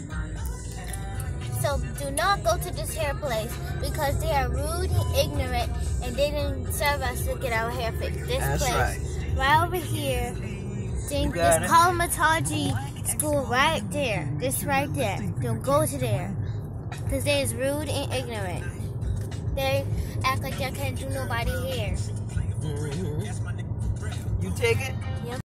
So do not go to this hair place because they are rude and ignorant and they didn't serve us to get our hair fixed. This place, right over here, this cosmetology school right there. This right there. Don't go to there because they is rude and ignorant. They act like they can't do nobody hair. You take it? Yep.